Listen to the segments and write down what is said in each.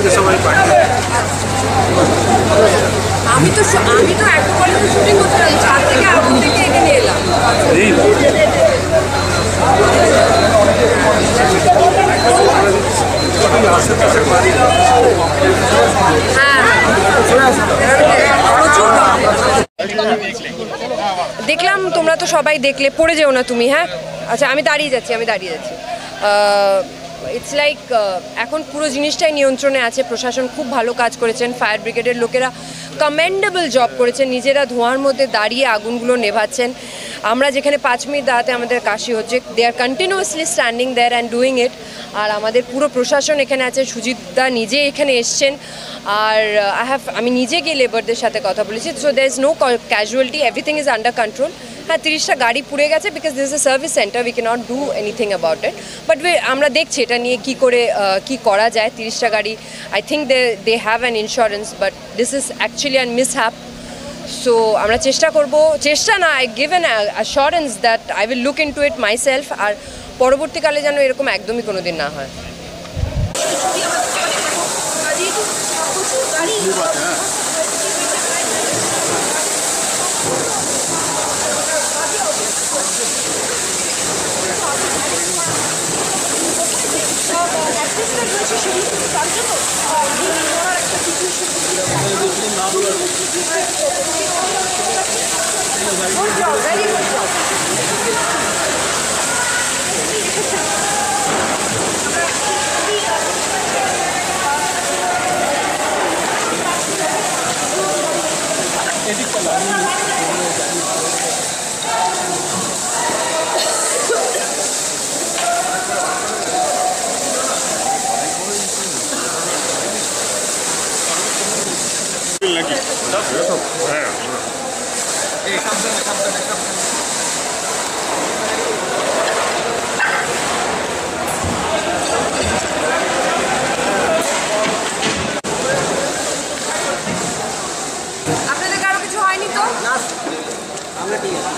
থেকে সবাই পাঠিয়ে। আমি তো একটা কলেজে শুটিং করছিলাম, ছাদ থেকে আগুন থেকে এখানে এলাম। দেখলাম তোমরা তো সবাই দেখলে, পড়ে যেও না তুমি। হ্যাঁ আচ্ছা, আমি দাঁড়িয়ে যাচ্ছি। ইটস লাইক এখন পুরো জিনিসটাই নিয়ন্ত্রণে আছে। প্রশাসন খুব ভালো কাজ করেছেন, ফায়ার ব্রিগেডের লোকেরা কমেন্ডেবল জব করেছেন, নিজেরা ধোঁয়ার মধ্যে দাঁড়িয়ে আগুনগুলো নেভাচ্ছেন। আমরা যেখানে 5 মিনিট দাঁড়াতে আমাদের কাশি হচ্ছে, they are continuously standing there and doing it. আর আমাদের পুরো প্রশাসন এখানে আছে, সুজিতদা নিজে এখানে এসছেন। আর আমি নিজে গিয়ে লেবারদের সাথে কথা বলেছি। So there is no casualty, everything is under control. হ্যাঁ 30টা গাড়ি পুড়ে গেছে, because this is a service centre, we can't do anything about it. But আমরা দেখছি এটা নিয়ে কী করা যায়। 30টা গাড়ি, I think they have an insurance, but this is actually an mishap. So আমরা চেষ্টা করব, চেষ্টা না, I give an assurance that I will look into it myself. আর পরবর্তীকালে যেন এরকম একদমই কোনো দিন না হয়। আপনাদের কারো কিছু হয়নি তো? না, আমরা ঠিক আছে।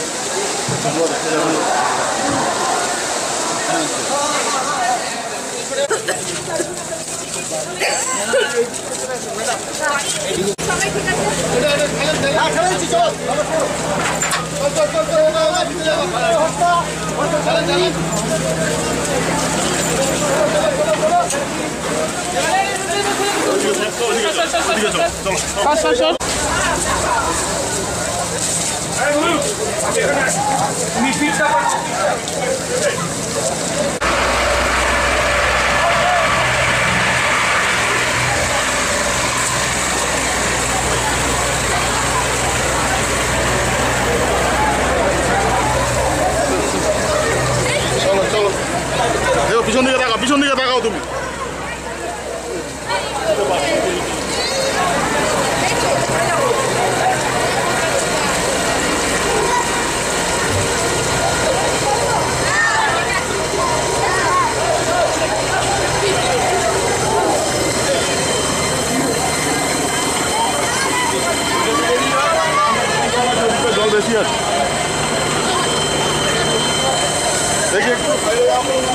সবাই ঠিক আছে? পিছন দিকে তাকাও তুমি। জল বেশি আছে দেখি একটু।